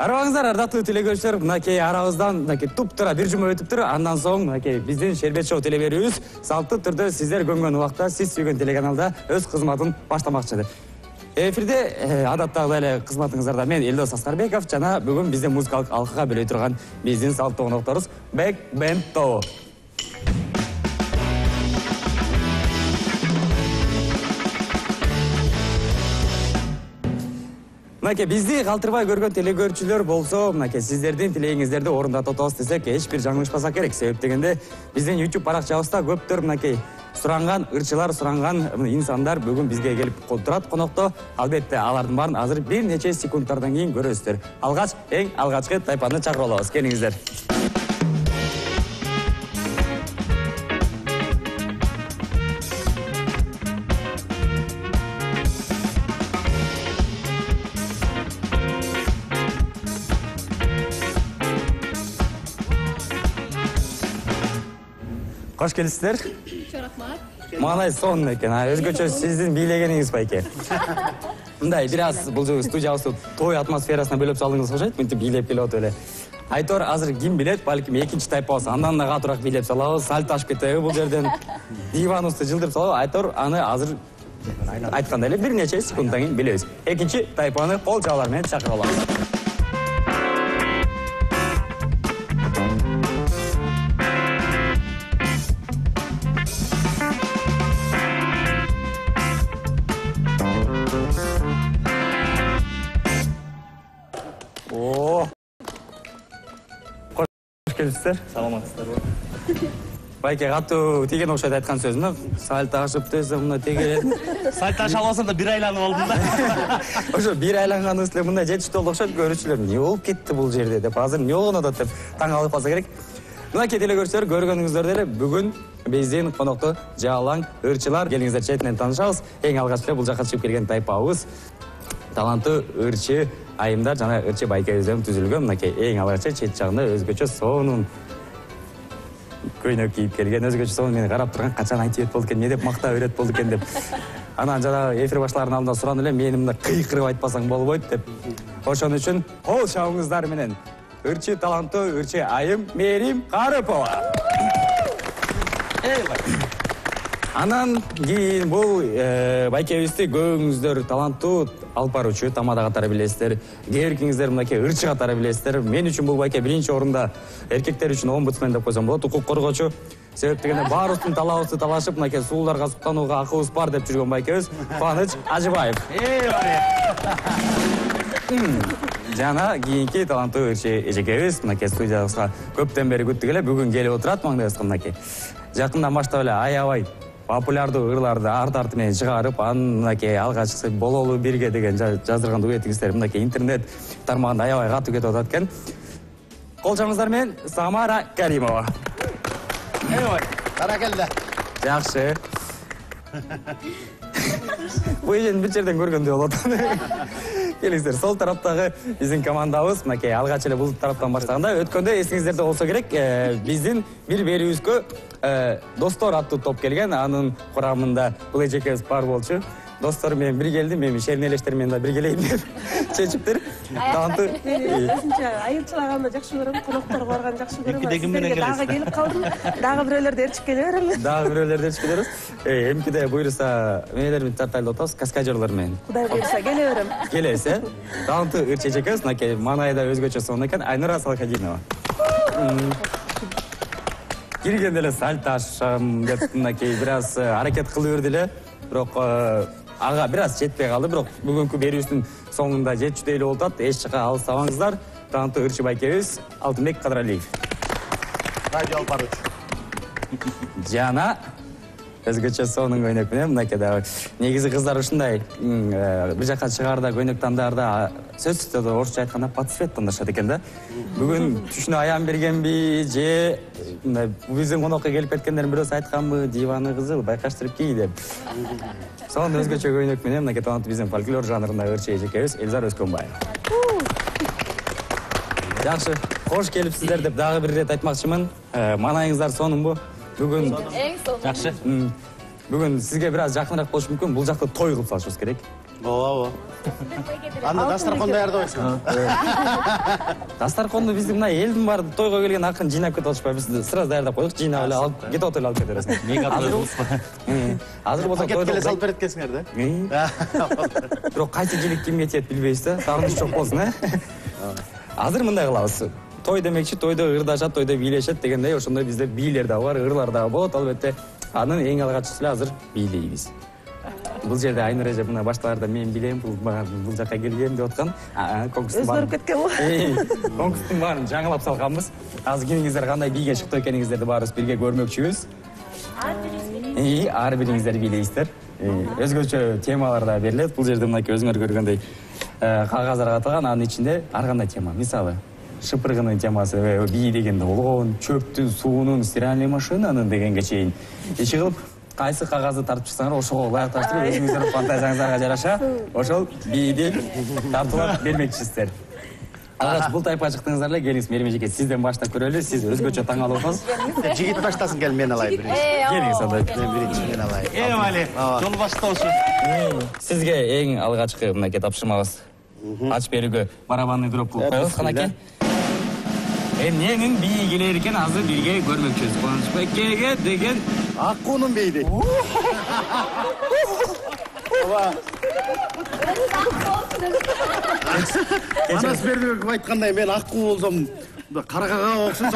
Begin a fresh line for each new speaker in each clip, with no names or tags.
Арабаңыздар, ардактуу телекөрүүчүлөр, мынакей арабыздан туп-тура бир жума өтүптүр. Андан соң мынакей биздин Шербет шоу телеберүүбүз салттуу түрдө сиздер көргөн убакта сиз сүйгөн телеканалда өз кызматын баштамакчы. Эфирде адаттагы эле кызматыңыздарда мен Элдос Аскарбеков жана бүгүн биздин музыкалык алкага бөлөй турган биздин салттуу конокторубуз Бек Бенд Тобу. Мынакей бизди калтырбай көргөн телекөрүүчүлөр болсо, мынакей сиздердин тилегиңиздерди орундатып атабыз десек, эч бир жаңылышпасак керек. Себеп дегенде биздин YouTube баракчабызда көптөр мынакей суранган ырчылар, суранган инсандар бүгүн бизге келип турат конокто. Албетте, алардын баарын азыр бир нече секундтардан кийин көрөсүздөр. Алгач, эң алгачкы тайпаны чакырып алабыз. Келиңиздер. Кош келипсиздер.
Рахмат.
Маңай сонун экен. Өзгөчө сиздин бийлегениңиз байке. Мындай бир аз бул студиябызды той атмосферасына бөлөп салдыңыз окшойт, мынтип бийлеп келип атып эле. Айтор азыр ким билет, балким экинчи тайпабыз, андан да катуураак бийлеп салабыз, сальто ашып кетеби бул жерден. Диваныбызды жылдырып салабыз. Айтор аны азыр айткандай эле бир нече секунддан кийин билебиз. Экинчи тайпаны кол чабуулар менен чакырып алабыз.
Саламатсыздарбы?
Байке катуу тиген окшойт айткан сөзүм. Сальто ашып десе мына тегелет.
Сальто аша албасам да бир айланып алдым да.
Ошо бир айланганыңыз эле мындай жетиштүү болду окшойт, көрүүчүлөр эмне болуп кетти бул жерде деп азыр эмне болгон атат деп таң калып калса керек. Мынакей телекөрүүчүлөр, көргөнүңүздөр эле бүгүн биздин конокто жалаң ырчылар. Келиңиздер четинен таанышабыз. Эң алгач эле бул жака чыгып келген тайпабыз таланттуу ырчы айымдар жана ырчы байкебизден түзүлгөн. Мынакей эң алгачы чет жагында өзгөчө сонун көйнөк кийип келген, өзгөчө сонун мени карап турган, качан айтып болду экен, эмне деп мактап берет болду экен деп. Анан жана эфир башлаарынын алдында суран эле, мени мында кыйкырып айтпасаң болбойт деп. Ошон үчүн кол шабыңыздар менен ырчы таланттуу ырчы айым Мерим Карыпова. Анан кийин бул байкебизди көбүңүздөр таланттуу алып баруучу тамада катары билесиздер. Кээ биркиңиздер мынакей ырчы катары билесиздер. Мен үчүн бул байке биринчи орунда, эркектер үчүн омбудсмен деп койсом болот, укук коргоочу. Себеп дегенде баарыбыздын талабыбызды талашып, мынакей сууларга суктанууга акыбыз бар деп жүргөн байкебиз Кубаныч Ажыбаев. Жана кийинки таланттуу ырчы эжекебиз мынакей студиябызга көптөн бери күттүк эле, бүгүн келип отурат маңдайыбызга мынакей. Жакындан баштап эле аябай популярдуу ырларды арты менен чыгарып, анын мынакей алгачкысы бололу бирге деген жаздырган дуэтиңиздер мынакей интернет тармагында аябай катуу кетип атат экен. Кол чабыңыздар менен Самара Каримова.
Баракелде.
Жакшы. Бул эжени бир жерден көргөндөй болот. Келиңиздер, сол тараптагы биздин командабыз мынакей алгач эле бул тараптан баштаганда өткөндө эсиңиздерде болсо керек, биздин бир берүүбүзгө достор аттуу топ келген, анын курамында бул эжекебиз бар болчу. Достор менен бир келдим, мен шернелештер менен да бир келейин деп чечиптир. Таланттуу.
Өзүнчө айырчылаганды жакшы көрөм, конокторго барганды жакшы көрөм.
Эки менен келесиз.
Дагы келип калдым. Дагы бирөөлөрдү ээрчип келе берем.
Дагы бирөөлөрдү ээрчип келебиз. Эмкиде буйруса эмелерибизди тартайлап атабыз, каскадерлор менен.
Кудай буйруса келе берем.
Келесиз, таланттуу ырчы эжекебиз, мынакей Манайда өзгөчө сонун экен, Айнура Салахадинова. Киргенде эле сальто ашам деп мынакей бир аз аракет кылып берди эле, бирок ага бир аз жетпей калды, бирок бүгүнкү берүүбүздүн соңунда жетчүдөй эле болуп атат. Эч жака алыстабаңыздар. Таланттуу ырчы байкебиз Алтынбек Кадыралиев.
Радио алып баруучу.
Жана өзгөчө сонун көйнөк менен мынакей дагы негизи кыздар ушундай бир жака чыгаарда көйнөк тандаарда сөзсүз түрдө орусча айтканда подсвет тандашат экен да. Бүгүн түшүнө аян бергенби же мындай биздин конокко келип кеткендердин бирөөсү айтканбы, диваны кызыл, байкаштырып кий деп. Сонун өзгөчө көйнөк менен мынакей таланттуу биздин фольклор жанрында ырчы эжекебиз Элзар Өскөнбаев. Жакшы, кош келипсиздер деп дагы бир ирет айтмакчымын. Манайыңыздар сонунбу? Бүгүн
Эң сонун.
Жакшы.
Бүгүн сизге бир аз жакыныраак болушу мүмкүн. Бул жакта той кылып салышыбыз керек.
ооба. Анда дастаркан даярдабайсың.
Дастарконду биздин мына элдин баары тойго келген акын жыйнап кетип атышпайбы. Биз сразу даярдап койдук, жыйнап эле алып кетип отуруп алып кете бересиң. Азыр болсо
Пакет келе салып берет экенсиңер да.
Бирок кайсы жилик кимге тиет билбейбиз да. Сагыныч жок болсун, Азыр мындай кылабыз. Той демекчи, тойдо ырдашат, тойдо бийлешет дегендей, ошондой бизде бийлер дагы бар, ырлар дагы болот. Албетте, анын эң алгачкысы эле азыр бийлейбиз. Бул жерде Айнур эже мына башталарда мен билем, бул жакка келгем деп аткан. Конкурстун
Өзгөрүп кеткен го.
Конкурстун баарын жаңылап салганбыз. Азыр кимиңиздер кандай бийге чыктı экениңиздерди баарыбыз бирге көрмөкчүбүз. Ар бириңиздер бийлейсиздер. Өзгөчө темалар да берилет. Бул жерде мынакей өзүңөр көргөндөй кагаздар катылган, анын ичинде ар кандай тема. Мисалы, шыпыргынын темасы, бий дегенде болгон, чөптүн, суунун, стиральный машинанын дегенге чейин иши кылып, кайсы кагазды тартып чыксаңар, ошого ылайыкташтырып, өзүңүздөрдүн фантазияңыздарга жараша, ошол бийди тартуулап бермекчисиздер. Алгач бул тайпага чыктыңыздар эле, келиңиз Мерим эжеке, сизден баштап көрөлү. Сиз өзгөчө таңалып атасыз.
Жигит баштасын, кел мен алайын биринчи.
Келиңиз анда.
Мен биринчи мен алайын.
Али, жол баштоосу.
Сизге эң алгачкы мынакей тапшырмабыз. Ачып берүүгө барабанный дроп кылып коебуз, канакей. Эмненин бийи келер экен, азыр бирге көрмөкчүбүз. Кубанычбекке деген
Аккуунун бейди. Анас Бердибеков айткандай, мен аккуу болсом, каргага окшоп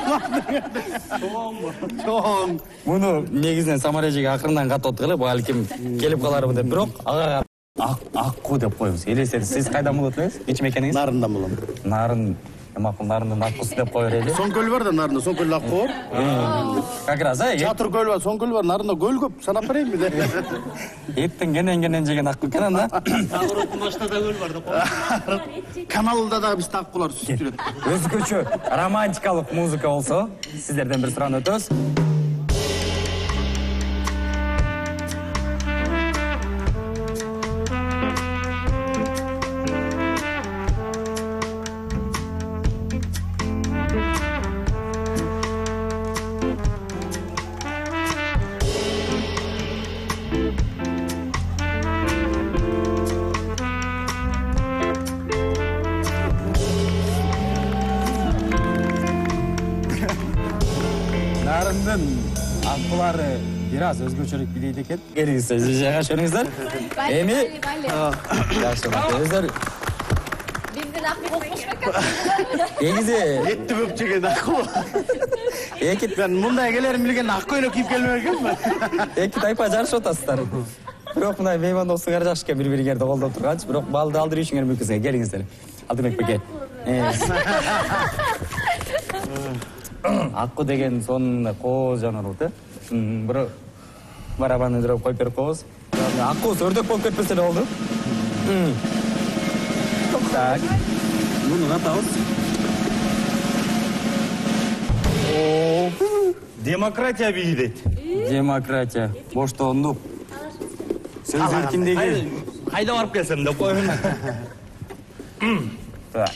чоң.
муну негизинен Самар эжеге акырындан каттык эле, балким келип каларбы деп, бирок ага акку деп коебуз. Элестет, сиз кайдан болот элеңиз? Кечим экениңиз?
Нарындан болом.
Нарын, макул нарындын аккусу деп коер эле.
Соңкөл бар да, нарында соңкөл акку бар.
Как раз,
Чатыр көл бар, соңкөл бар, нарында көл көп. Санап берейинби де?
Эттин кенен жеген акку экен анда.
Тагыроттун башында да көл бар да.
Каналда да биз аккулар сүзүп жүрөт.
Өзгөчө романтикалык музыка болсо, сиздерден бир суран өтөбүз. Нарындын аккулары бир аз өзгөчөлүк билейт экен. Келиңиз, жайга чөңүңүздөр. Эми жакшы, өздөр
Биздин акбек окушпак.
негизи
Этти көп жеген акку.
эки
Мен мындай келерин билген акку эле кийип келмек экенмин.
тайпа жарышып атасыздар. Бирок мына меймандостугуңар жакшы экен, бири-бириңерди колдоп турганчы, бирок балды алдыруу үчүңөр мүмкүн. Келиңиздер. Алдыбек беке. Акку деген сонун кооз жаныбар болот, бирок барабанды дроп коюп берип коебуз. Аккуус өрдөк болуп кетпесе эле болду. Так. Муну катабыз.
Демократия бийи дейт.
Демократия, боштондук. Сөз эркиндиги.
Кайда барып келсем деп коеюн.
Так.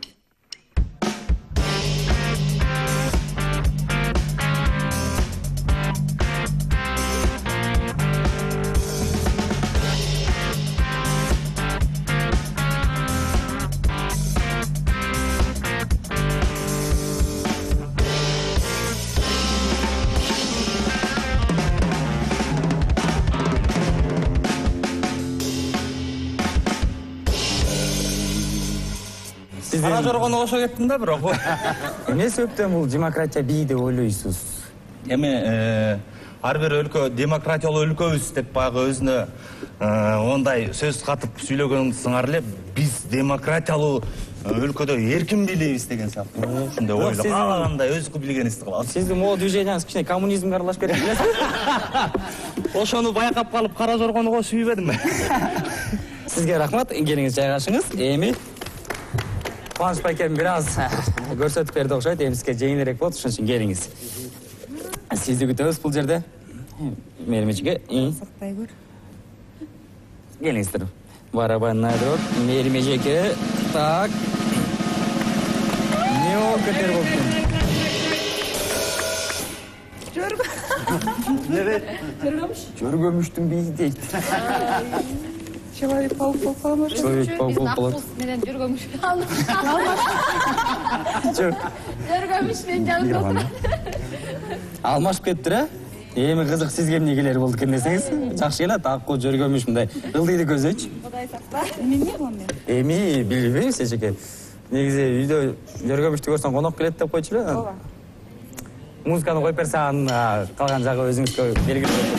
Кара жоргону кошо кеттим да бирок.
Эмне себептен бул демократия бий деп ойлойсуз?
Эми ар бир өлкө демократиялуу өлкөбүз деп баягы өзүнө ондай сөз катып сүйлөгөн сыңар эле, биз демократиялуу өлкөдө эркин бийлейбиз деген сыяктуу. Ушундай ойлоп, кандай өзү билгенибизди кылабыз.
Сиздин могу движенияңыз кичине коммунизмге аралашып кетет билесиз?
Ошону байкап калып кара жоргону кошуп ийбедимби?
Сизге рахмат, келиңиз жайгашыңыз. Эми Кубанычбек эми бир аз көрсөтүп берди окшойт, эми сизге жеңилирээк болот, ошон үчүн келиңиз. Сизди күтөбүз бул жерде. Мерим эжеке.
Сактай көр.
Келиңиздер. Барабанный дроп, Мерим эжеке. Так. Не болуп кетер болуптун?
Көргөмүш.
Көргөмүштүн бийи дейт.
Человек-паук болып кала ма?
Человек-паук
Биздин
болот.
Акбуз менен жүргөнмүш.
Жок.
Жүргөнмүш менен жанымда отурат.
Алмашып кетиптир, э? Эми кызык сизге эмне келер болду экен десеңиз, жакшы келет. Акку жөргөмүш мындай ылдыйды көзөчү.
Кудай сакта.
Мен не кылам мен?
Эми билбейм эчеке. Негизи үйдө жөргөмүштү көрсөң конок келет деп койчу эле.
Ооба.
Музыканы коюп берсең, калган жагы өзүңүзгө белгилүү.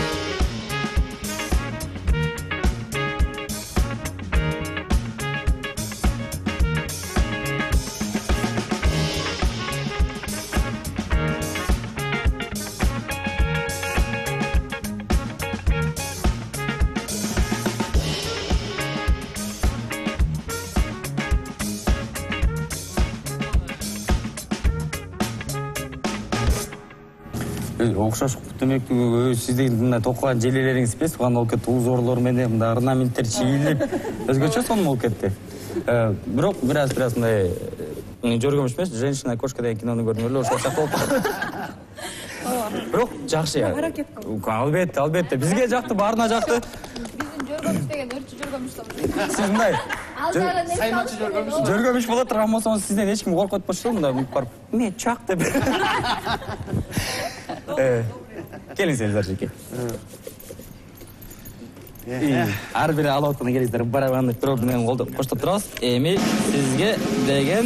Окшош демектүү сиздин мына токуган желелериңиз эмес, туган болуп кетти. Узорлор менен мындай орнаменттер чийилип, өзгөчө сонун болуп кетти. Бирок бираз мындай жөргөмүш эмес, женщина кошка деген кинону көрдүм эле, ошол сыяктуу болуп калды. Бирок жакшы. Албетте. Бизге жакты, баарына жакты.
Биздин жүргөнмүш деген өрчү жүргөнмүш да.
Сиз мындай
Саймачы жөргөмүш.
жөргөмүш боло турган болсоңуз, сизден эч ким коркот болчу, мындай бүк барып, "Мен чак" деп. Келиңиздер жеке. Ар бири алып атканы келиңиздер, барабандык дроп менен коштоп турабыз. Эми сизге деген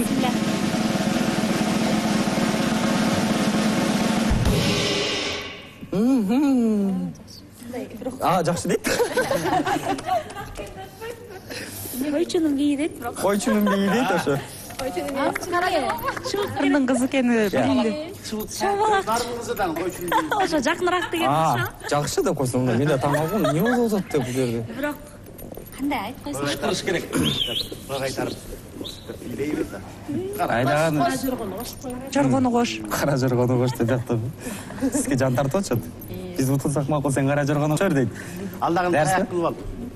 жакшы дейт.
Койчунун бийи дейт, бирок.
Койчунун бийи дейт ошо.
Чыбыктардын кызы экени билинди.
Дарбыздан койчун.
Ошо жакыныраак деген ошо.
Жакшы деп койсоң, мен да таң калдым. Эмне болуп атат деп бул жерде.
Бирок
Кандай айтып койсоң?
Кырыш керек. Бак айтарып. Билбейбиз да.
Айдаган
жоргону кош.
кара жоргону кош деп жактым. Сизге жан тартып атышат. Биз утулсак макул, сен кара жоргону кошор дейт.
Алдагын
Дәрсі?
таяк кылып ал.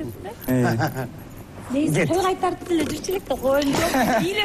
Нейсе,
Кет.
той кайтартып эле жүрчү элек да коюн жок. Бийле.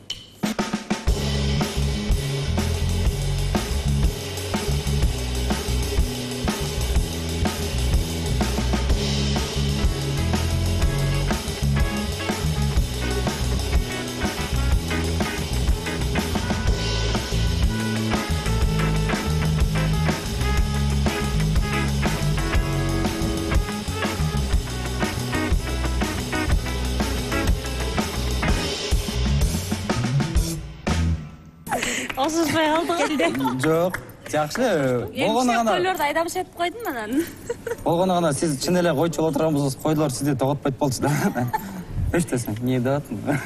Осузбай калдык эле.
Жок, жакшы. Болгону гана,
Тойлорду айдамышып койдум анан.
болгону гана сиз чын эле койчу боло турган болсоңуз, койлор сизди тоготпойт болчу да. Эч десең, эмне деп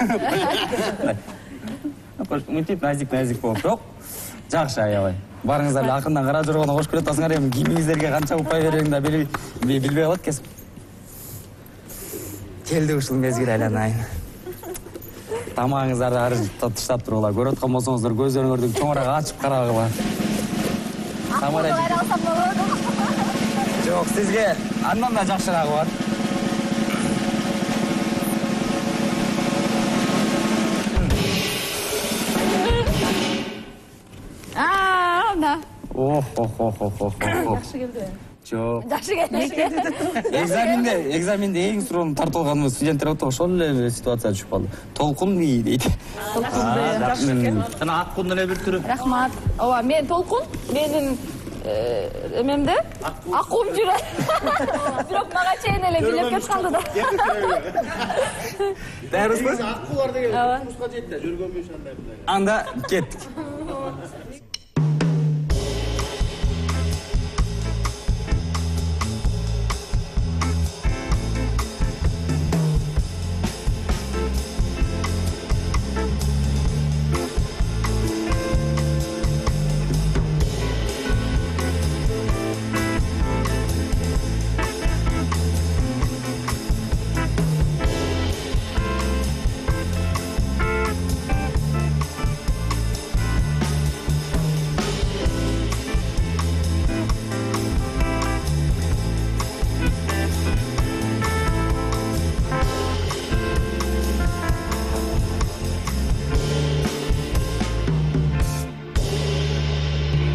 атам? Мынтип назик болуп, бирок жакшы аябай. Барыңыздар эле акырындан кара жоргону кош келип атасыңар, эми кимиңиздерге канча упай берерин да билбей калат экенсиң. Келди ушул мезгил айланайын. Тамагыңыздарды ары таштап тургула. Көрүп аткан болсоңуздар, көздөрүңөрдү чоңураак ачып карагыла.
Акбузду кайра алсам болобу?
Жок, сизге андан да жакшыраагы бар.
Мына.
Жакшы келди.
Жок.
Жакшы келди.
Экзаменде эң суроону тартып алган студенттер отто, ошол эле ситуацияга түшүп калды. Толкун бий дейт.
Жана аккундун эле бир түрү.
Рахмат. Ооба, мен толкун, менин эмемде аккум жүрөт. Бирок мага чейин эле билеп кетип калды да.
Даярбызбы?
Аккулар деген турмушка жетти да, жөргөмүш андай.
Анда кеттик.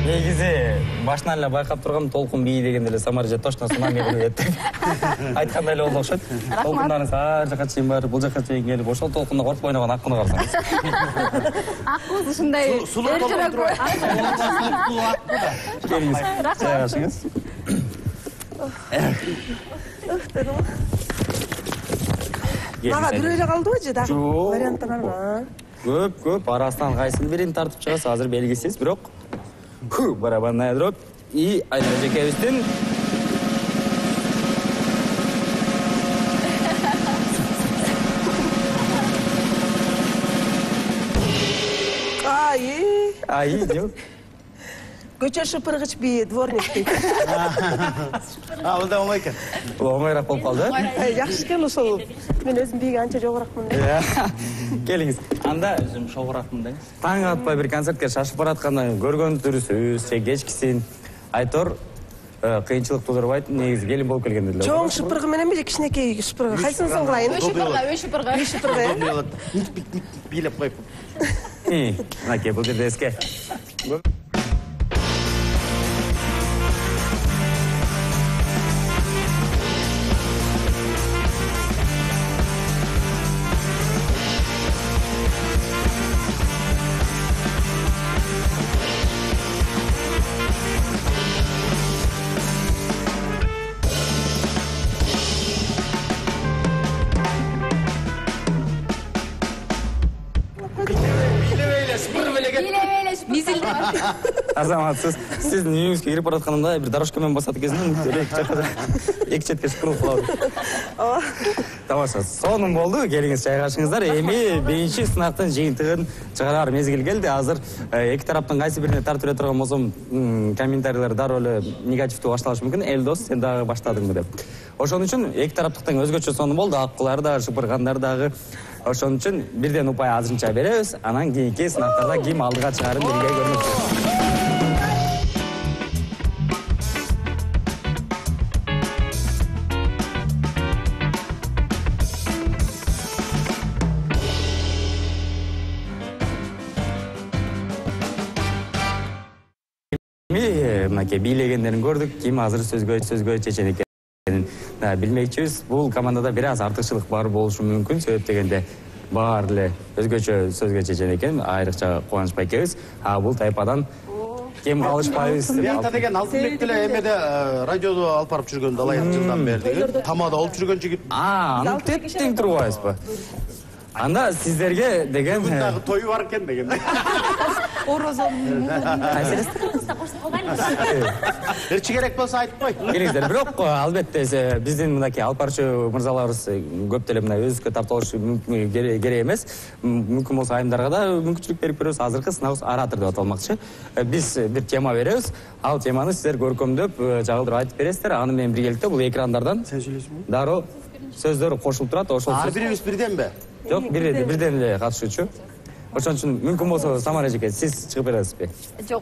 негизи башынан эле байкап тургам, толкун бии дегенде эле Самара точно цунами кылып кетти. Айткандай эле болду окшойт. Толкундарын ар жака чейин барып, бул жака чейин келип, ошол толкунда кортуп ойногон аккуну карасаңыз.
Аккуз ушундай элжирөөк.
Келиңиз, жайгашыңыз.
Мага бирөө эле калдыбы же дагы?
Жок.
Варианттар барбы?
Көп, арасынан кайсын бирин тартып чыгасыз, азыр белгисиз, бирок барабанная дробь и Айнура эжекебиздин
Ай,
жок.
көчө шыпыргыч би дворник дейт.
Бул да оңой экен.
Бул оңоyраак болуп калды, э?
Жакшы экен ошол. Мен өзүм биги анча жогоракмын да.
Келиңиз. Анда өзүм шогуракмын деңиз. Таң атпай бир концертке шашып баратканда көргөндүрүсүз, же кечкисин айтор кыйынчылык туудурбайт, негизи келин болуп келгенде эле.
Чоң шыпыргы мененби же кичинекей шыпыргы? Кайсынысын кылайын?
Үй шыпыргы.
Бийлеп коюп.
Мынакей, бул жерде эске. Азаматсыз, сиздин үйүңүзгө кирип баратканымда бир дорожка менен басат экенсиң, эки четке шыпырылып калды. Тамаша, сонун болду, келиңиз жайгашыңыздар. Эми биринчи сынактын жыйынтыгын чыгарар мезгил келди. Азыр эки тараптын кайсы бирине тартып эле турган болсом, комментарийлер дароо эле негативдүү башталышы мүмкүн. Элдос, сен дагы баштадыңбы деп. Ошон үчүн эки тараптыктан өзгөчө сонун болду. Аккулар да, шыпыргандар дагы. Ошон үчүн бирден упай азырынча беребиз. Анан кийинки сынактарда ким алдыга чыгарын бирге көрмөкчүбүз. Мынакей бийлегендерин көрдүк, ким азыр сөзгө чечен экенин билмекчибиз. Бул командада бир аз артыкчылык бар болушу мүмкүн, себеп дегенде баары эле өзгөчө сөзгө чечен экен, айрыкча кубанычпай экенбиз. Бул тайпадан кем калышпайбыз.
Биякта деген Алтынбек деле эмеде радиодо алып барып жүргөн далай жылдан бери деген. Тамада болуп жүргөн жигит.
Аны тең турбайбызбы? Анда сиздерге деген
Дагы тою бар экен деген. Эрчи керек болсо айтып кой.
Келиңиздер, бирок албетте биздин мынакей алып барчу мырзаларыбыз көп деле мына өзүбүзгө тартып алышы керек эмес. Мүмкүн болсо айымдарга да мүмкүнчүлүк берип беребиз. Азыркы сынабыбыз оратор деп аталмакчы. Биз бир тема беребиз. Ал теманы сиздер көркөмдөп, жагылдырып айтып бересиздер. Аны менен биргеликте бул экрандардан
Сен сүйлөйсүңбү?
дароо сөздөр кошулуп турат. Ошол
Ар бирибиз бирденби?
Жок, бирден эле катышуучу. Ошон үчүн мүмкүн болсо Самара эжеке, сиз чыгып бересизби?
Жок.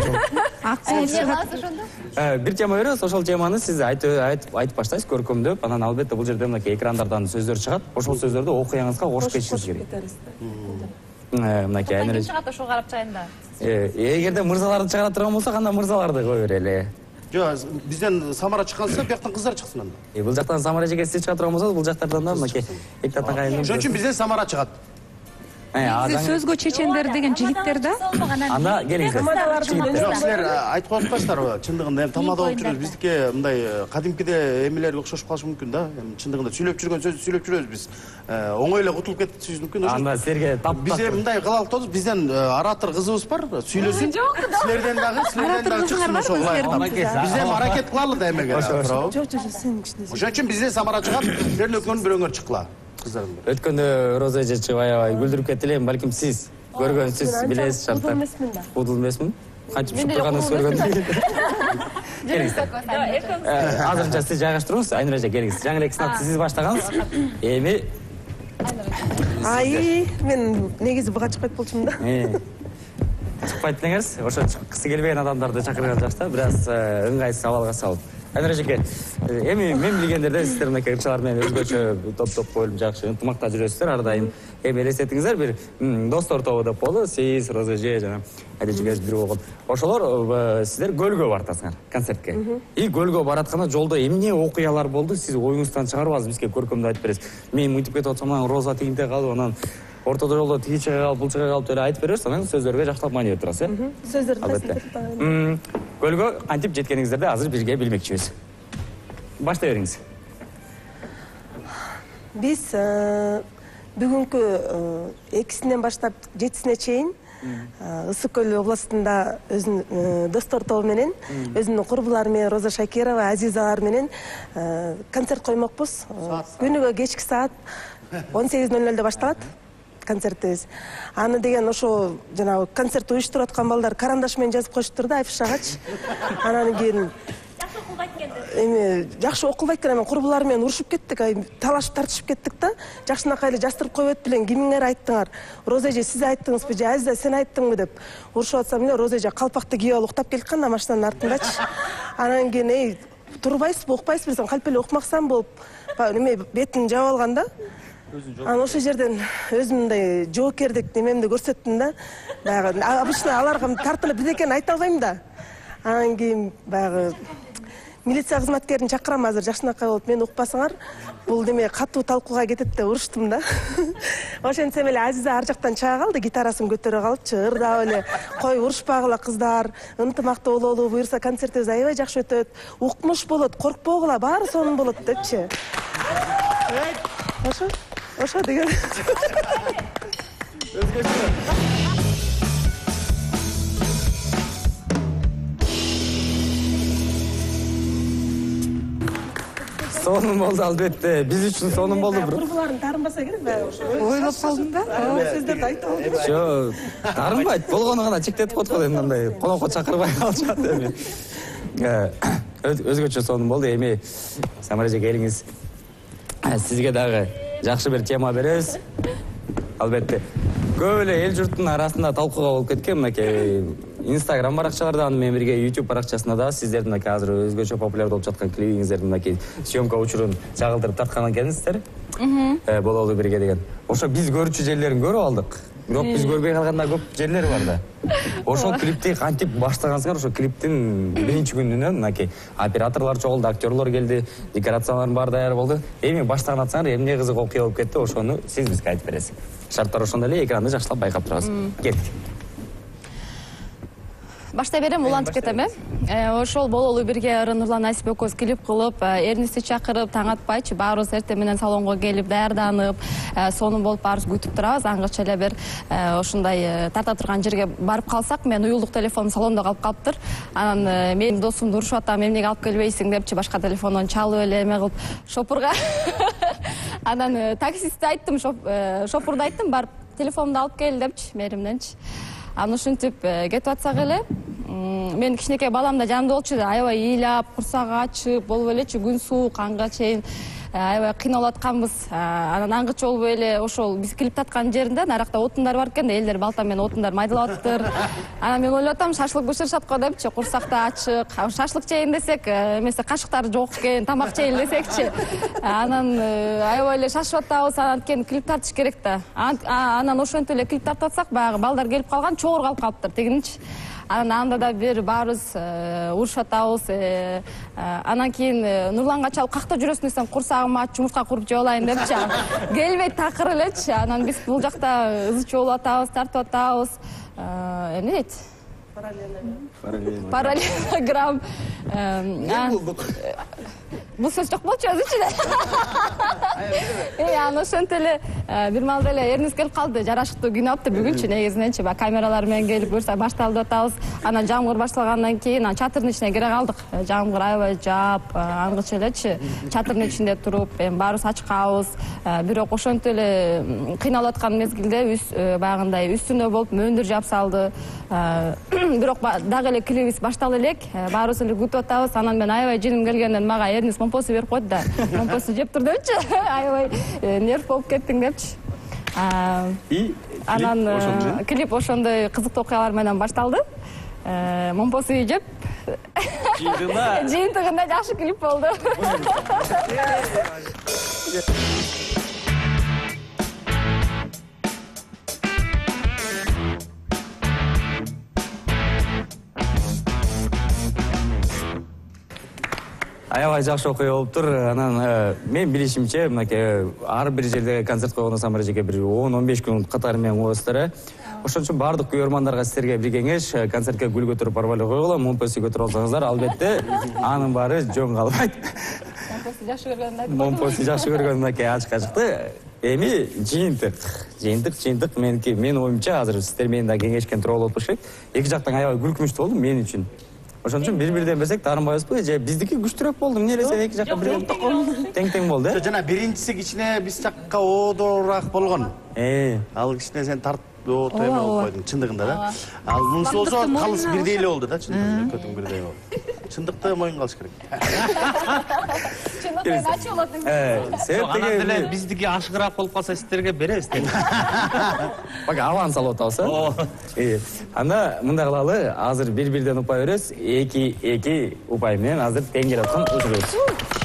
Бир тема беребиз, ошол теманы сиз айтып баштайсыз, көркөмдөп, анан албетте бул жерде мынакей экрандардан сөздөр чыгат. Ошол сөздөрдү окуяңызга кошуп кетишиңиз керек. Мынакей
Ким чыгат ошол карап чайында?
Эгерде мырзаларды чыгара турган болсок, анда мырзаларды кое берели.
Жок, бизден Самара чыкканса, бияктан кыздар чыксын анда.
Бул жактан Самара эжеке сиз чыга турган болсоңуз, бул жактардан да мынакей эки таптан кайын.
Ошон үчүн бизден Самара чыгат.
Сөзгө чечендер деген жигиттер да.
Анда келиңиздер.
Жок, силер айтып атпайсыздарбы? Чындыгында эми тамада болуп жүрөбүз. Биздики мындай кадимкиде эмелерге окшошуп калышы мүмкүн да. Эми чындыгында сүйлөп жүргөн сөздү сүйлөп жүрөбүз биз. Оңой эле кутулуп кетишибиз мүмкүн.
Анда силерге тап.
Биз мындай кылалык атабыз. Бизден оратор кызыбыз бар, сүйлөсүн. Силерден дагы чыксын ошол лайыктап. Бизден аракет кылалы да эмеге.
Жок, сен кичинесиң.
Ошон үчүн бизден Самара чыгат, силердин өкмөн бирөөңөр чыккыла.
Өткөндө Роза эже чыгып аябай күлдүрүп кетти эле, балким сиз көргөнсүз билесиз шарттар. Удул эмесмин. Кантип шыпырганыңызды көргөндө. Азырынча сиз жайгаштырыңыз, Айнура эже келиңиз. Жаңы эле сынакты сиз баштагансыз. Эми
мен негизи буга чыкпайт болчумун да.
Чыкпайт элеңиз, ошо чыккысы келбеген адамдарды чакырган жакшы да, бир аз ыңгайсыз абалга салып. Айнара эжеке, эми мен билгендерде сиздер мынакей ырчалар менен өзгөчө топ коюлуп жакшы ынтымакта жүрөсүздөр ар дайым. Эми элестетиңиздер бир достор тобу деп болду, сиз, Роза эже жана Айда эжеңиз бир болгон. Ошолор сиздер көлгө баратасыңар концертке. И көлгө баратканда жолдо эмне окуялар болду? Сиз оюңуздан чыгарып бизге көркөмдү айтып бересиз. Мен мынтип кетип атсам, анан Роза тигинде калып, анан ортодо жолдо тиги чыга калып, бул чыга калып деп айтып бересиз, анан сөздөргө жакшылап маани берип турасыз, э?
Сөздөрдү
Көлгө кантип жеткениңиздерди азыр бирге билмекчибиз. Баштай бериңиз.
Биз бүгүнкү 2-синен баштап 7-сине чейин Ысык Көл областында өзүнүн достор тобу менен, өзүнүн курбулары менен, Роза Шакирова, Азизалар менен концерт коймокпуз. Күнүгө кечки саат 18:00 башталат концертибиз. Аны деген ошо жанагы концерт уюштуруп аткан балдар карандаш менен жазып коюштур да, афишагачы. Анан кийин эми жакшы окулбайт экен, курбулар менен урушуп кеттик, талашып тартышып кеттик да. Жакшынакай эле жастырып коюп белең, кимиңер айттыңар? Роза эже сиз айттыңызбы же Азиза сен айттыңбы деп урушуп атсам эле, Роза эже калпакты кийип алып уктап келип калган машинанын артындачы. Анан кийин турбайсызбы, укпайсызбы десем, калп эле укмаксан болуп, неме бетин жаап алган да. Анан ошол жерден өзүмдүй жоокердик немемди көрсөттүм да. Баягы обычно аларга тартынып бир экенин айта албайм да. Анан кийин баягы милиция кызматкерин чакырам азыр, жакшынакай болуп мени укпасаңар, бул неме катуу талкууга кетет деп уруштум да. Ошентсем эле Азиза ар жактан чыга калды, гитарасын көтөрө калыпчы, ырдап эле, кой урушпагыла кыздар, ынтымактуу бололу, буюрса концертибиз аябай жакшы өтөт, укмуш болот, коркпогула, баары сонун болот депчи. Ошо деген.
Сонун болду албетте. Биз үчүн сонун болду.
Курбуларын таарынбаса керек баягы.
Ойлоп калдым да.
Сөздөрдү айта албайм.
Жо, таарынбайт. Болгону гана чектетип коет го, эми мындай конокко чакырбай калышат эми. Өзгөчө сонун болду. Эми Самара эже келиңиз. Сизге дагы жакшы бир тема беребиз. Албетте. Көп эле эл журттун арасында талкууга болуп кеткен мынакей Instagram баракчаларда менен бирге YouTube баракчасында да сиздердин мынакей азыр өзгөчө популяр болуп жаткан клипиңиздердин мынакей съемка учурун чагылдырып тарткан экенсиздер. Бололу бирге деген. Ошо биз көрүүчү жерлерин көрүп алдык. Бирок биз көрбөй калганда көп жерлер бар да. Ошол клипти кантип баштагансыңар? Ошо клиптин биринчи күнүнөн мынакей операторлор чогулду, актерлор келди, декорациялар баары даяр болду. Эми баштаган атсаңар, эмне кызык окуя болуп кетти, ошону сиз бизге айтып бересиз. Шарттар ошондой эле, экранды жакшылап байкап турабыз. Кеттик.
Баштай берем, улантып кетем, ошол бололу бирге Нурлан Асип экөөбүз клип кылып, Эрнисти чакырып, таң атпайчы, баарыбыз эртең менен салонго келип, даярданып, сонун болуп баарыбыз күтүп турабыз. Аңгыча эле бир ушундай тарта турган жерге барып калсак, мен уюлдук телефонум салондо калып калыптыр. Анан менин досумду урушуп атам, эмнеге алып келбейсиң депчи, башка телефондон чалып эле эме кылып, шопурга. Анан таксистке айттым, шопурду айттым, барып телефонумду алып кел депчи, мээримденчи. Аны ушинтип кетип атсак эле, мен кичинекей балам да жанымда болчу, аябай ыйлап, курсагы ачып, болуп элечи, күн суук, анга чейин аябай кыйналып атканбыз. Анан аңгыча болбой эле ошол биз клип таткан жеринде наракта отундар бар экен да, элдер балта менен отундар майдалап атыптыр. Анан мен ойлоп атам, шашлык бышырышат го депчи, курсак да ачык. Шашлык жейин десек, эмесе кашыктар жок экен, тамак жейин десекчи. Анан аябай эле шашып атабыз, анткени клип тартыш керек да. Анан ошентип эле клип тартып атсак, баягы балдар келип калган, чогуу калып калыптыр тигинчи. Анда да бир баарыбыз урушуп атабыз. Анан кийин Нурланга чалып, какта жүрөсүң десем, курсагым ач, жумуртка куруп жеп алайын депчи. Келбейт, такыр элечи. Анан биз бул жакта ызычуу болуп атабыз, тартып атабыз. Эмне дейт? Параллелограмм. Бул сөз жок болчу өзүчү эле. Анан ошентип эле бир маалда эле Эрнис келип калды, жарашыктуу күн алыптыр бүгүнчү, негизиненчи камералар менен келип көрсө башталып атабыз. Анан жамгыр башталгандан кийин чатырдын ичине кире калдык. Жамгыр аябай жаап, аңгыча элечи, чатырдын ичинде туруп, баарыбыз ачкабыз. Бирок ошентип эле кыйналып аткан мезгилде баягындай үстүнө болуп мөндүр жаап салды. Бирок дагы эле клипибиз башталып элек, баарыбыз эле күтүп атабыз. Анан мен аябай жиним келгенден мага Эрнис момпосу берип койду да. Момпосу жеп тур депчи. Аябай нерв болуп кеттиң депчи. Анан клип ошондой кызыктуу окуялар менен башталды. момпос үй жеп жыйынтыгында жакшы клип болду.
Аябай жакшы окуя болуптур. Анан мен билишимче, мынакей ар бир жерде концерт койгон ансамбль жеке бир 10-15 күн катары менен коесуздар. Ошон үчүн бардык көрөрмандарга силерге бир кеңеш, концертке гүл көтөрүп барбай эле койгула, момпоси көтөрүп алсаңыздар, албетте анын баары жөн калбайт.
Момпосу жакшы көргөнүн айтып.
Момпоси жакшы көргөн мынакей ачык-ачыкты. Эми жыйынтык менин оюмча азыр сиздер менен да кеңешкен тууралуу болуп керек. Эки жактан аябай күлкүнүчтүү болду мен үчүн. Ошон үчүн бири-бирден берсек таарынбайбызбы? Же биздики күчтүүрөөк болду? Эмне эле сен эки жакка бир тең болду,
Жана биринчиси кичине биз жакка оодураак болгон. Ал кичине сен тартып отойм болуп койдуң чындыгында да. Ал мунусу болсо калыс бирдей эле болду да, чындыгында көтүң бирдей болду. Чындыкты моюнга алыш керек.
Чындыкты начо болот.
Анан деле биздики ашыгыраак болуп калса сиздерге беребиз деп.
Бак аванс алып атабыз. Анда мындай кылалы, азыр бири-бирден упай беребиз. 2 упай менен азыр тең келип аткан учурубуз.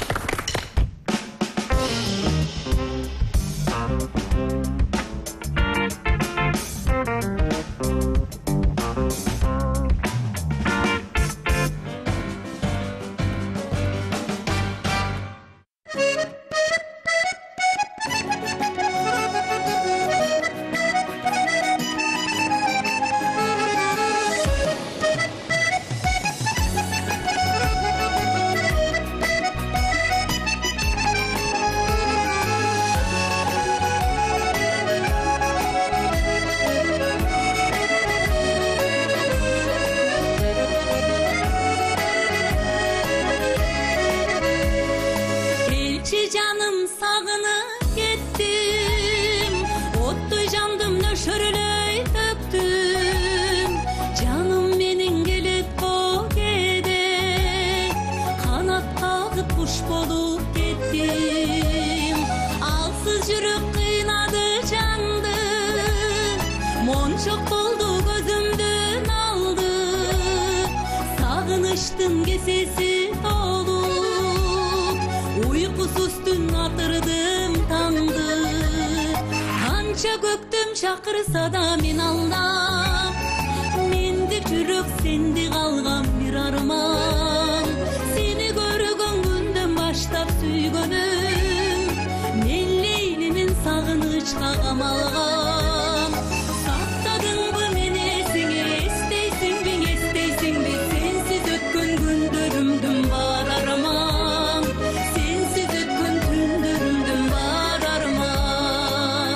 Çakırsa da min aldam, mendik жүрөк сенди калган бир арман. Сени көргөн күндөн баштап сүйгөнүм, мен лейлимин сагынычка камалган. Сактадыңбы мени эсиңе, эстейсиңби, сенсиз өткөн күндөрүмдүн бар арман, сенсиз өткөн түндөрүмдүн бар арман.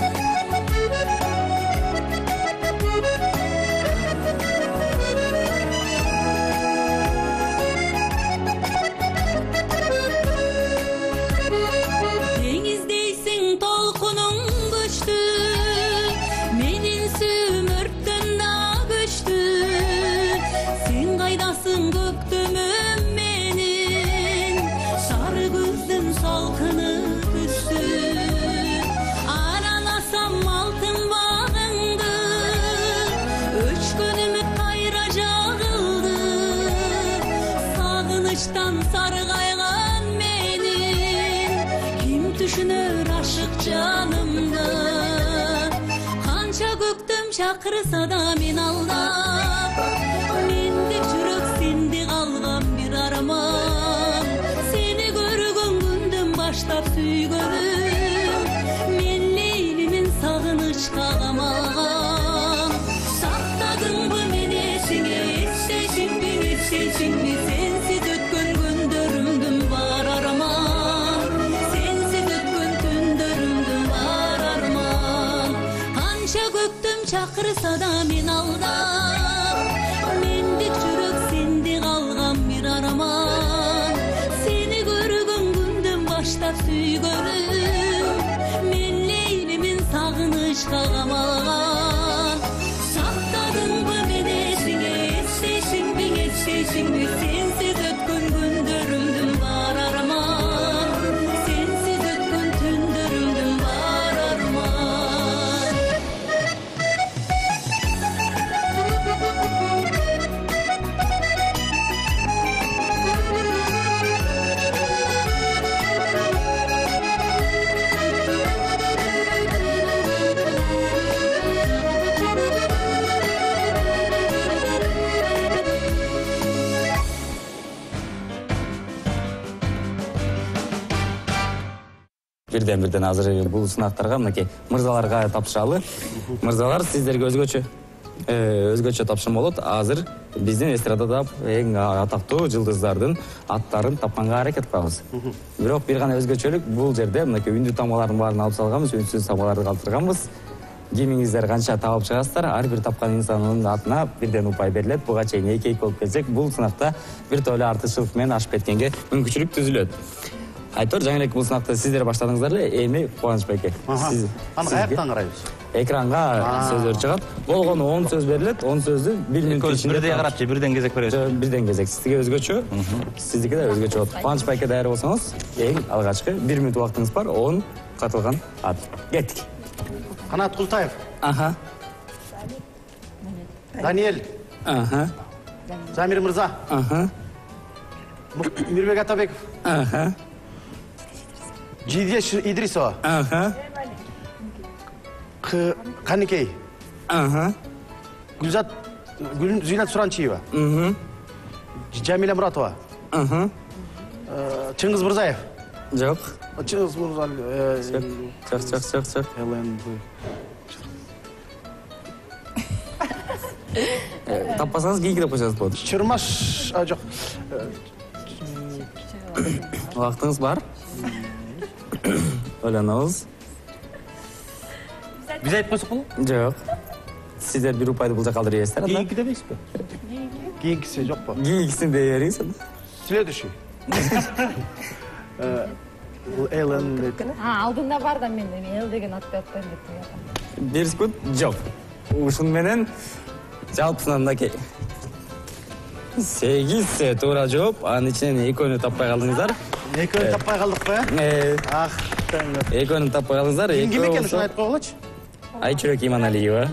Sargaygan menin kim düşünür aşık canımda, kança göktüm çakırsa da men aldam, mendik жүрөк sendi kalgan bir arman. Seni görgön gündөн baştap süygönüm, men leylimin sagınычка kamalgan. Saktadыңбы meni esиңe, эстейсиңби, sensiz ötkön gündörümdün var arman, sensiz ötkön түндөрүмдүн бар арман. Канча көктөм чакырса да мен алдам, мендик жүрөк сенди калган бир арман. Сени көргөн күндөн баштап сүйгөнүм, мен лейлимин сагынычка камалган. Сактадыңбы мени эсиңе, эстейсиңби, sensiz ötkön gündörümdün var arman, sensiz ötkön түндөрүмдүн бар арман.
бирден азыр бул сынактарга мынакей мырзаларга тапшыралы. Мырзалар, сиздерге өзгөчө тапшырма болот. Азыр биздин эстрадада эң атактуу жылдыздардын аттарын тапканга аракет кылабыз. Бирок бир гана өзгөчөлүк, бул жерде мынакей үндү тамгалардын баарын алып салганбыз, үнсүз тамгаларды калтырганбыз. Кимиңиздер канча таап чыгасыздар, ар бир тапкан инсандын атына бирден упай берилет. Буга чейин 2-2 болуп келсек, бул сынакта бир тойло артыкчылык менен ашып кеткенге мүмкүнчүлүк түзүлөт. Айтор, жаңы эле бул сынакты сиздер баштадыңыздар эле, эми Кубаныч байке.
Аны каяктан карайбыз?
Экранга сөздөр чыгат. Болгону 10 сөз берилет, 10 сөздү 1 мүнөт ичинде
бирдей карап же бирден кезек беребиз.
Бирден кезек. Сизге өзгөчө, сиздики да өзгөчө болот. Кубаныч байке даяр болсоңуз, эң алгачкы 1 мүнөт убактыңыз бар, 10 катылган ат. Кеттик.
Канат Култаев.
Аха.
Даниэль.
Аха.
Замир Мырза.
Аха.
Мирбек Атабеков.
Аха.
Жидия Идрисова.
Аха.
Каникей.
Аха.
Зинат Суранчиева. Жамиля Муратова.
Аха.
Чыңгыз Мырзаев.
Жок.
Чыңгыз Мырзаев.
Чак. Таппасаңыз кийинки деп койсоңуз болот.
Чырмаш, жок.
Убактыңыз бар. Ойлонобуз.
Биз айтып койсок болобу?
Жок. Сиздер бир упайды бул жака калтырып ийесиздер.
Кийинки дебейсизби?
Кийинкиси жокпу?
Кийинкисин дей бериңиз.
Следующий. Элен.
Алдында бар да мен эл деген атты атпайм деп коём.
1 секунд. Жок. Ушун менен жалпысынан мынакей 8 туура жооп, анын ичинен экөөнү таппай калдыңыздар.
Экөөнү таппай калдыкпы?
Ах, экөөнү таппай калдыңыздар.
Ким экен ушуну айтып койгулачы?
Айчүрөк Иманалиева.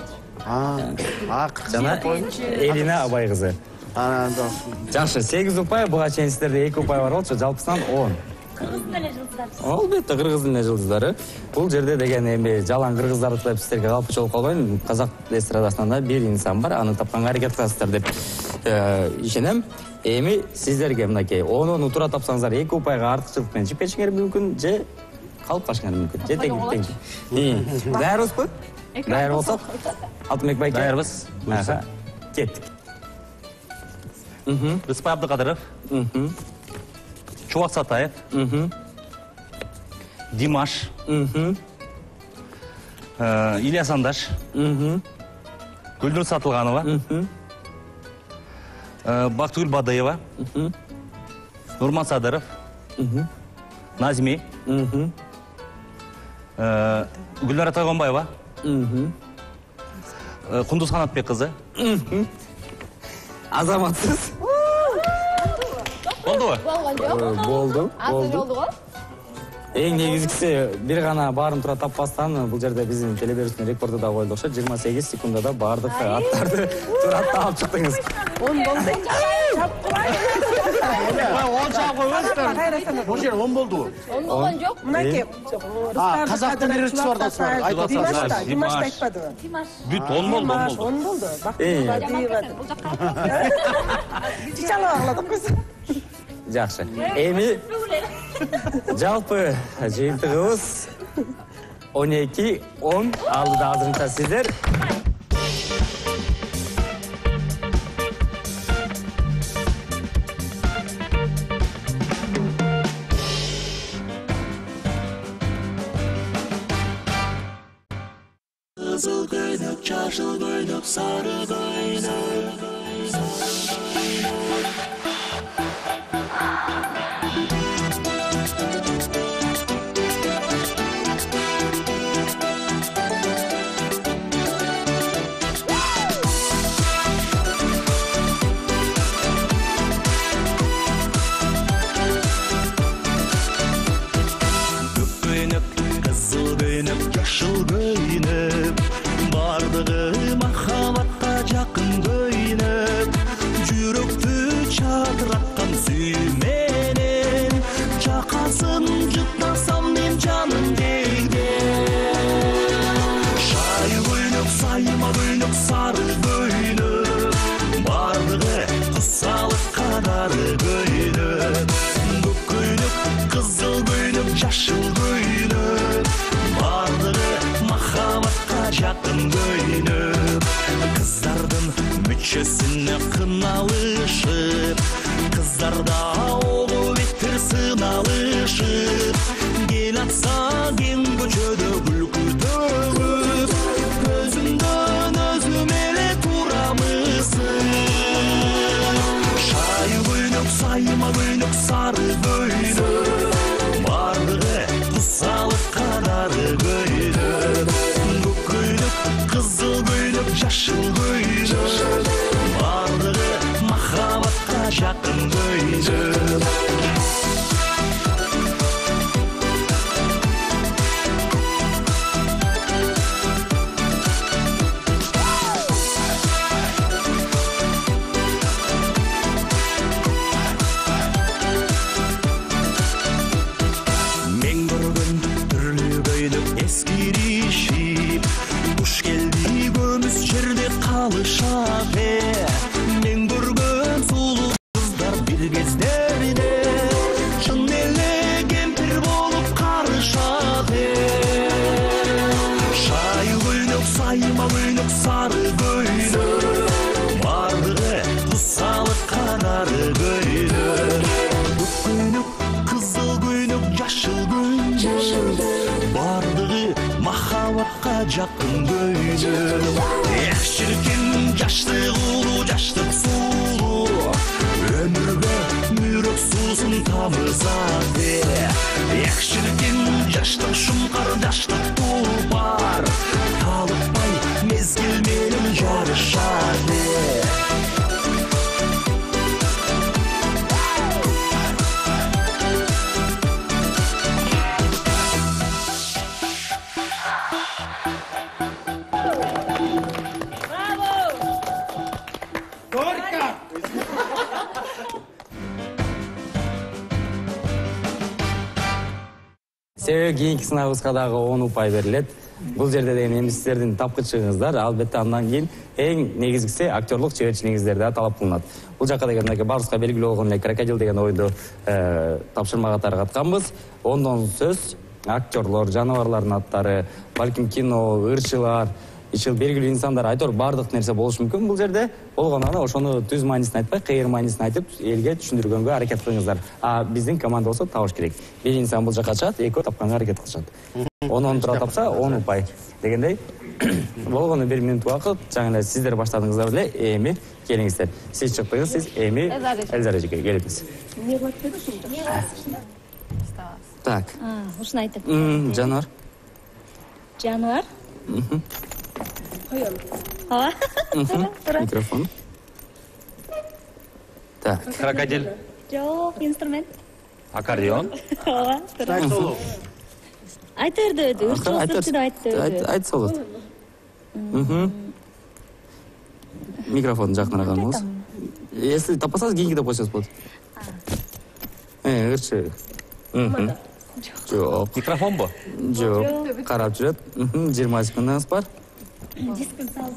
Жана Элина Абай кызы. Жакшы, 8 упай, буга чейин сиздерде 2 упай бар болчу, жалпысынан 10.
Кыргыздын эле жылдыздар.
Албетте, кыргыздын эле жылдыздары. Бул жерде деген эми жалаң кыргыздарды деп сиздерге калпычы болуп калбайм. Казак эстрадасынан да бир инсан бар, аны тапканга аракет кыласыздар деп ишенем. Эми сиздерге мынакей 10 туура тапсаңыздар 2 упайга артыкчылык менен чыгып кетишиңер мүмкүн, же калып калышыңар мүмкүн. Же тең. Даярбызбы? Даяр болсок, Алтынбек байке.
Даярбыз.
Аха. Кеттик.
Рыспай Абдыкадыров. Чубак Сатаев. Димаш. Ильяс Андаш. Гүлнур Сатылганова. Бактыгүл Бадыева. Нурман Садыров. Назми. Гүлнара Тойгонбаева. Кундуз Канатбек кызы.
Азаматсыз.
Болдубу?
Болгон жок.
Болду.
Азыр болду го.
Эң негизгиси бир гана баарын туура таппастан бул жерде биздин телеберүүчүнүн рекорду да коюлду окшойт. 28 секундада баардык аттарды туура таап чыктыңыз.
10 болду.
Бул жер 10 болду.
10 болгон жок.
Мынакей.
Казактын режиссери бар досуңар. Айтып
Димаш айтпадыбы?
Бүт 10 болду, 10 болду.
10 болду. Бактыгүл
Бул жакка.
Чичалып агладым кыз.
Жакшы. Эми жалпы жыйынтыгыбыз 12-10 алдыда азырынча сиздер.
Kızıl göynük, çarşıl göynük, sarı göynük. Yaşıl göynük, bardığı mahabatта көшесіне қыналышып, қыздарда олу беттер сыналышып, кел атса кен көшеде күлкі төгіп, көзімден өзім еле турамысың. Шай көйнек, сайма көйнек, сары көйнек, барлығы құсалық қадары көйнек. Көк көйнек, қызыл көйнек, жашыл көйнек, барлығы махаббатқа жақын көйнек. Мен көрген сұлу қыздар бір кездерде шын еле кемпір болып қарышады. Шай көйнек, сайма көйнек, сары көйнек, барлығы құсалық қадары көйнек. Көк көйнек, қызыл көйнек, жашыл көйнек, барлығы махаббатқа жақын көйнек. Эх, шіркін жаштық ұлы, жаштық сұлу, өмірге мүрек сусын тамызады. Эх, шіркін жаштық шұңқар, жаштық тұлпар, талықпай мезгілменен жарышады.
Себеби кийинки сынабыбызга дагы 10 упай берилет. Бул жерде деген эми сиздердин тапкычылыгыңыздар, албетте андан кийин эң негизгиси актерлук чеберчилигиңиздер да талап кылынат. Бул жакка деген баарыбызга белгилүү болгон эле крокодил деген ойду тапшырма катары катканбыз. Ондон сөз актерлор, жаныбарлардын аттары, балким кино, ырчылар, ичил белгилүү инсандар, айтор бардык нерсе болушу мүмкүн бул жерде. Болгондо ошону түз маанисин айтпай, кыйыр маанисин айтып, элге түшүндүргөнгө аракет кылыңыздар. А биздин команда болсо табыш керек. Бир инсан бул жакка чыгат, экөө тапканга аракет кылышат. 10 тура тапса 10 упай дегендей. Болгону 1 минут убакыт, жаңы эле сиздер баштадыңыздар эле, эми келиңиздер. Сиз чыктыңыз, сиз эми Эльзара эжеге келиңиз.
Не кылып бересиң?
Так.
Ушуну айтып.
Жануар.
Жануар?
Коём.
Микрофон. Так.
Крокодил.
Жок, инструмент.
Аккордеон.
Айта берди, ырчылып айтты.
Айтса болот. Микрофон жакыныраак алыңыз. Если таппасаңыз кийинки деп койсоңуз болот. Ырчы. Жок.
Микрофонбу?
Жок. Карап жүрөт. 20 секундаңыз бар.
Дискін сал.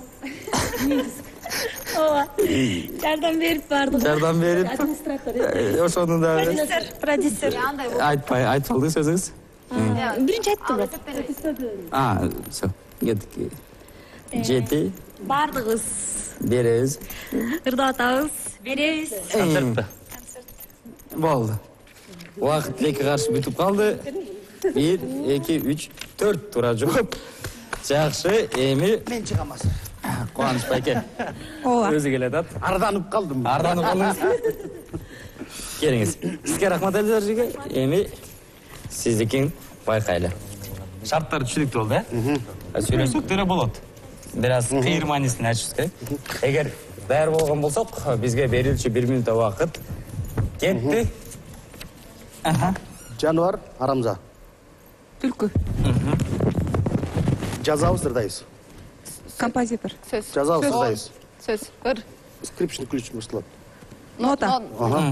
Ооба. Жардам берип бардым.
Жардам берип.
Администратор.
Ошону да.
Продюсер.
Айтпай, айтып алды сөзүңүз.
Биринчи айттым.
Всё. Кеттик. Жети.
Бардыгыз.
Беребиз.
Ырдатабыз. Беребиз.
Концертти.
Болду. Убакыт эки каршы бүтүп калды. 1, 2, 3, 4 туура жооп. Жакшы, эми
Мен чыгамас.
Кубаныч байке.
Ооба.
Өзү келет ат.
Арданып калдым.
Арданып калдыңыз. Келиңиз. Сизге рахмат Эльзара эжеге. Эми сиздикин байкайлы. Шарттар түшүнүктүү болду, Сүйлөсөк деле болот. Бир аз кыйыр маанисин айтышыбыз керек. Эгер даяр болгон болсок, бизге берилчү 1 минут убакыт кетти.
Жануар, Арамза.
Түлкү.
Жазабыз, ырдайбыз.
Композитор.
Сөз.
Жазабыз, ырдайбыз.
Сөз. Ыр.
Скрипичный ключ мыштылат.
Нота.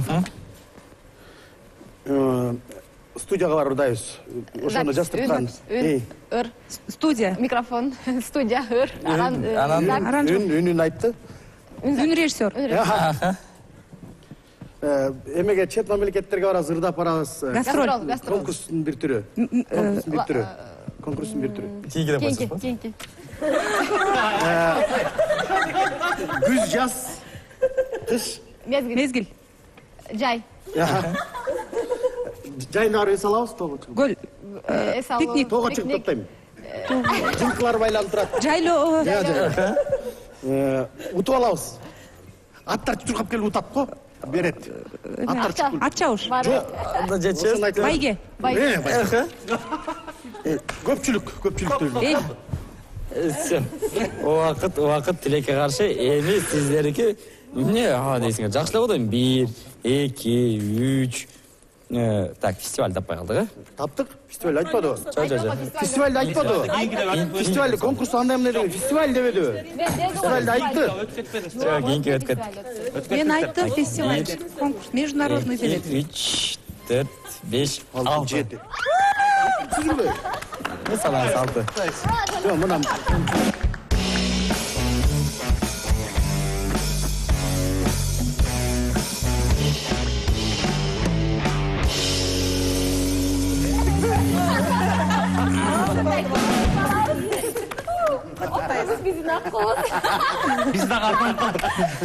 Студияга барып ырдайбыз. Ошону жастырткан.
Ыр.
Студия.
Микрофон. Студия. Ыр.
Үнүн айтты.
Үн режиссер.
Эмеге чет мамлекеттерге барабыз, ырдап барабыз.
Гастроль.
Конкурстун бир түрү. Конкурстун бир түрү.
Кийинки деп койсоңуз.
Кийинки.
Күз жаз Кыш.
Мезгил.
Жай.
Жайнары эс алабыз тогу.
Көл. Пикник.
Тога чыгып топтойм. Жылкылар байланып турат.
Жайлоо.
Утуп алабыз. Аттар чуркап келип утат го. Берет. Аттар чуркап.
Ат чабыш.
Жок.
Анда жечесиз.
Байге.
Көпчүлүктүү.
Все. Убакыт тилекке каршы эми сиздердики эмне дейсиңер? Жакшылап атайм. 1, 2, 3. Так, фестиваль таппай калдык, э?
Таптык? Фестиваль айтпадыбы?
Жок.
Фестивальды айтпадыбы? Фестивальды конкурс андай эмне деген фестиваль дебедиби? Фестивальды айтты.
Жок, кийинки өткөн.
Мен айттым фестиваль. Конкурс международный делет.
3, 4, 5, 6.
7.
Түзүлбөй. Мисалан 6.
Жок, мына
Биз да картанып калдык.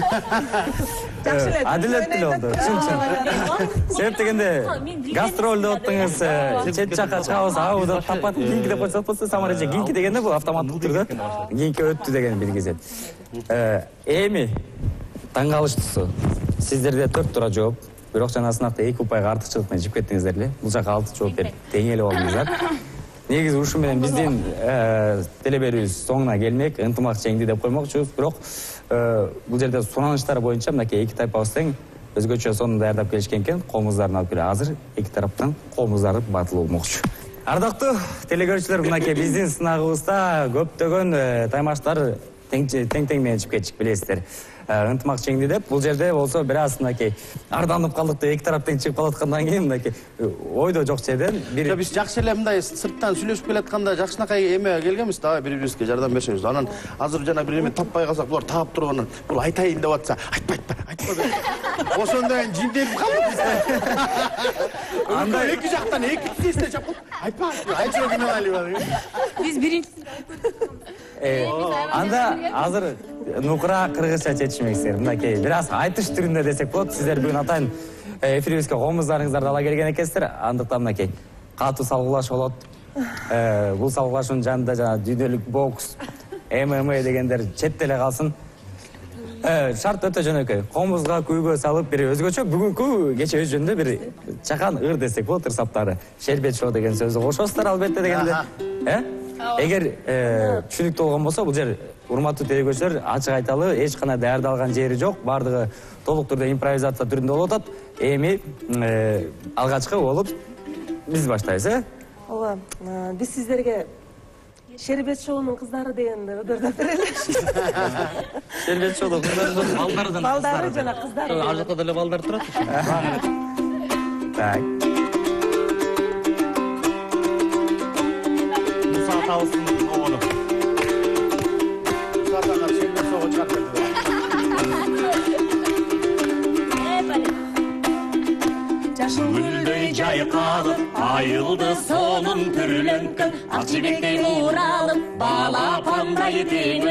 Адилеттүү болду. Чын. Себеп дегенде гастролдо оттуңуз, чет жакка чыгабыз, абыда тапат, кийинки деп койсок болсо самарача кийинки дегенде бул автоматтык түрдө кийинки өттү деген белгизет. Эми таң калыштуусу. Сиздерде 4 тура жооп, бирок жана сынакта 2 упайга артыкчылык менен жип кеттиңиздер эле. Бул жака 6 жооп берип тең эле болдуңуздар. Негизи ушу менен биздин телеберүүбүз соңуна келмек, ынтымак чеңди деп коймокчубуз, бирок бул жерде сунаныштар боюнча мынакей 2 тайпабыз тең өзгөчө сонун даярдап келишкен экен. Комуздарын алып келе. Азыр 2 тараптан комуздары батыл болмокчу. Ардактуу телекөрүүчүлөр, мынакей биздин сынагыбызда көптөгөн таймаштар тең менен чип кетчик, билесиздер. Ынтымак чеңди деп, бул жерде болсо бир аз мынакей арданып калдык деп 2 тарап тең чыгып калаткандан кийин мынакей ойдо жок жерден бир
биз жакшы эле мындай сырттан сүйлөшүп келатканда жакшынакай эме келгенбиз да, бири-бирибизге жардам беришебиз. Анан азыр жана бир эме таппай калсак, булар таап туруп анан бул айтайын деп атса, айтпа деп. Ошондон жинделип калдык биз. Андай эки жактан эки тизесине чапып, айтпа, айтчу деме алып.
Биз биринчи
анда азыр нукура кыргызча чечмексиздер. Мынакей бир аз айтыш түрүндө десек болот. Сиздер бүгүн атайын эфирибизге комуздарыңыздарды ала келген экенсиздер. Андыктан мынакей катуу салгылашуу болот. Бул салгылашуунун жанында жана дүйнөлүк бокс, ММА дегендер четтеле калсын. Шарт өтө жөнөкөй. Комузга күйгө салып бир өзгөчө бүгүнкү кече өз жөнүндө бир чакан ыр десек болот, ырсаптары. Шербет шоу деген сөздү кошосуздар албетте дегенде. Эгер түшүнүктүү болгон болсо, бул жер урматтуу телекөрүүчүлөр ачык айталы, эч кандай даярдалган жери жок. Бардыгы толук түрдө импровизация түрүндө болуп атат. Эми алгачкы болуп биз баштайбыз,
Ооба, биз сиздерге Шербет шоунун кыздары дегенди ырдап берели.
Шербет шоунун кыздары,
балдары жана кыздары.
Ар жакта деле балдар турат.
Так.
Муса атабыздын огону.
Сатанар шербет шоуга чыгып келди.
Гүлдөй жайкалып, айылды сонун түрлөнкөн, ак жибектей ууралып, балапандай тең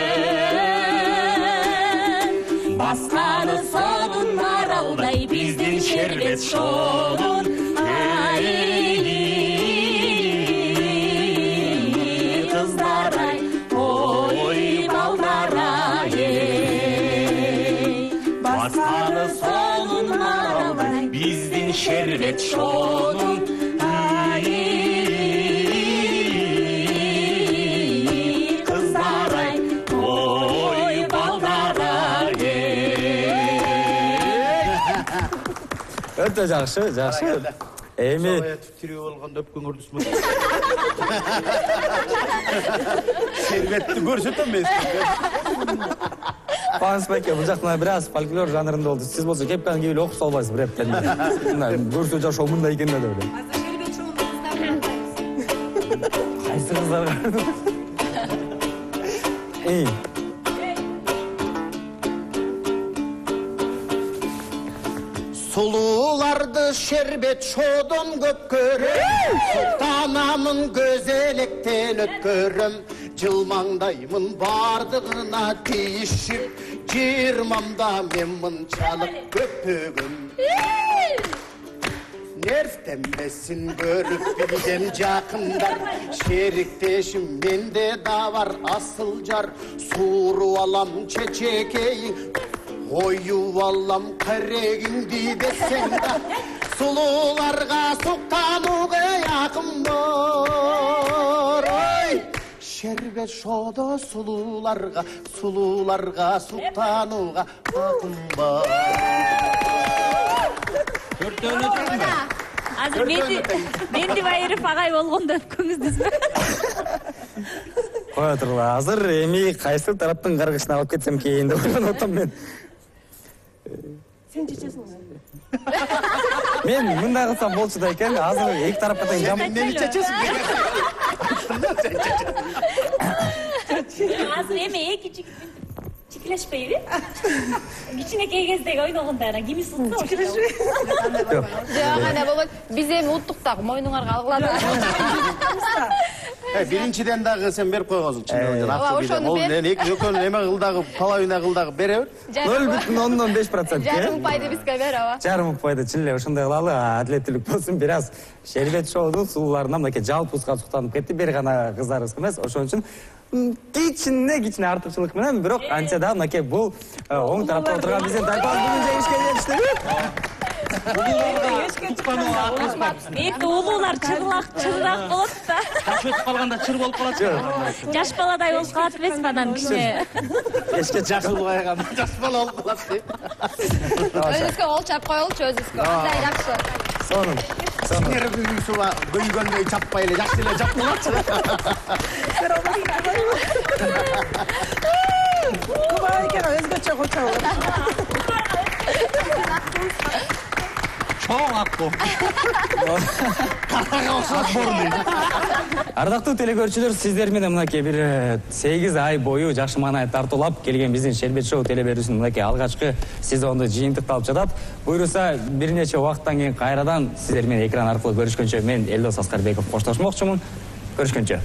өскөн. Басканы сонун маралдай биздин шербет шоунун кыздарай, ой балдарай. Басканы сонун маралдай биздин шербет шоунун кыздарай, ой балдарай.
Өтө жакшы. Эми
тирүү болгондо өпкөн көрдүсүңбү? Шербетти көрсөтөм мен.
Пансбеке, бул жактан бир аз фольклор жанрында болду. Сиз болсо кепканы кийип эле окуп салбайсыз бир эптен. Мына көрсө жашоо мындай экен да деп эле.
Азыр Шербет шоунун кыздарын
Кайсы кыздар?
Сулууларды шербет шоодон көп көрөм, Султанамын көзелектен өткөрөм, жылмаңдаймын бардыгына тийишип, жиырмамда мен мұншалық көптөгөн нервтенбесин көрүп билген жакындар шериктешим менде да бар асыл жар сууруп алам чечекей коюп алам керегиңди десең да сулууларга суктанууга якын бор ой шербет шоодо сулууларга суктанууга якын бор
азыр менди байырып агай болгондо өпкөңүздүзбү
кое тургула азыр эми кайсы тараптын каргышына алып кетсем экен деп ойлонуп атам мен.
Сен чечесиң.
Мен мындай кылсам болчу да экен, азыр эки тарапка тең жам.
Мени чечесиң деген.
азыр эми эки жигит чикилешпейби кичинекей кездеги ойногондо кими сутса
Жок, ана болот. Биз эми уттук дагы мойнуңарга алгыла.
Биринчиден дагы сен берип койгонсуң чын акча бул экөөнүн эме кыл дагы половина кыл дагы бере бер
0,05%.
Жарым упайды бизге бер, аба.
Жарым упайды чын эле ошондой кылалы, адилеттүүлүк болсун. Бир аз шербет шоудун сулууларынан мынакей жалпыска суктанып кетти. Бир гана кыздарыбыз эмес, ошон үчүн кичине артыкчылык менен, бирок анча да мынакей бул оң тарапта отурган биздин тайпабыз бүгүн жеңишке жетиштиби?
эки улуулар чырыраак болот да
Таш өтүп калганда чыр болуп калат.
жаш баладай болуп калат эмеспи анан кичине
Эшке жаш улгайган жаш бала болуп калат дейт.
Өзүбүзгө кол чап коелучу, өзүбүзгө. Мындай жакшы.
Сонун. Нервиң суга көйгөндөй чаппай эле жакшы эле жап болотчу.
Кубай экен өзгөчө кочобу.
Чоң акку.
Ардактуу телекөрүүчүлөр, сиздер менен мынакей бир 8 ай бою жакшы маанай тартуулап келген биздин Шербет шоу телеберүүсүнүн мынакей алгачкы сезонду жыйынтыкталып жатат. Буйруса бир нече убакыттан кийин кайрадан сиздер менен экран аркылуу көрүшкөнчө мен Элдос Аскарбеков коштошмокчумун. Көрүшкөнчө.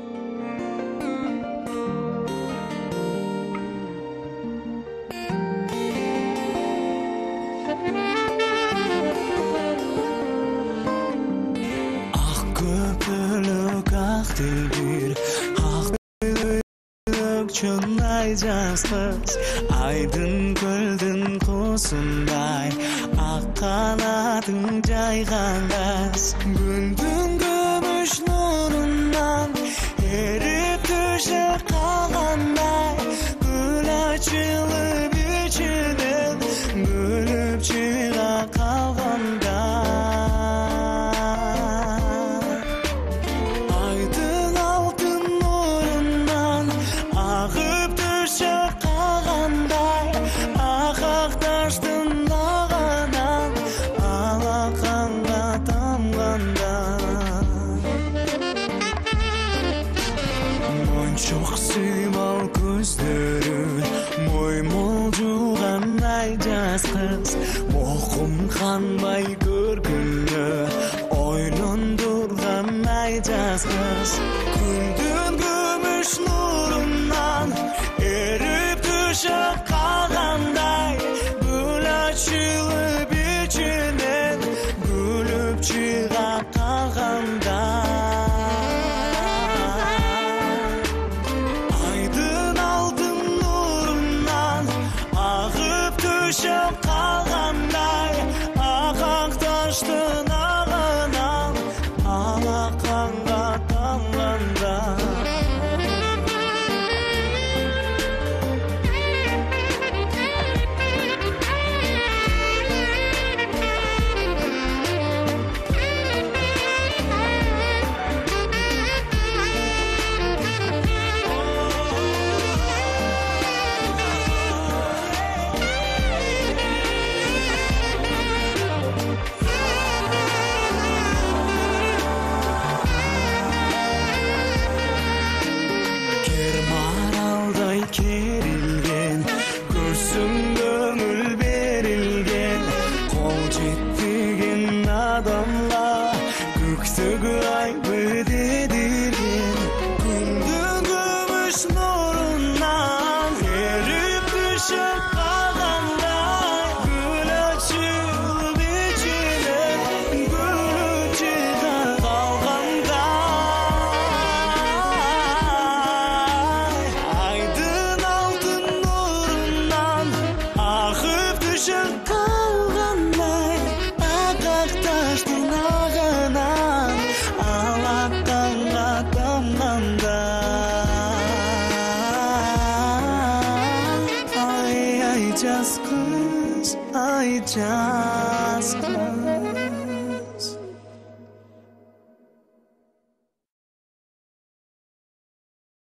Aydın göldün kusunday Ak kanadın caygandas Güldün gümüş nurundan Erip düşüp kalganday Gül açılıp içinden Gülüp çıra kalganday Aydın altın nurundan Ağıp düşüp kalganday Akak taştın dağından Alakanға damgandan Monçok suymal көздөрүн Моймолжуган айжас кыз Мокум канбай көргүнө Ойлондурган айжас кыз Күндүн күмүш нурунан Эрip düşüp kalganday Gül açılıp içinden Gülüp çığa kalganday Aydın altın nurundan Ağıp düşüp kalganday Akak taştın ağından Alakanға damganday түшүп калгандай акак таштын агынан алакканга тамганда ай жаз кыз